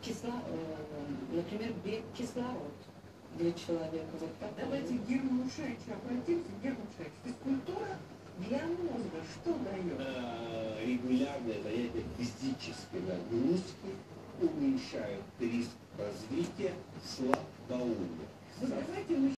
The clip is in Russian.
например, кислород для человека. Вот давайте к Герману Шаичу обратимся. Герман Шаич, физкультура для мозга что дает? Регулярное занятие физической нагрузки уменьшает риск развития слабоумия. Вот давайте мы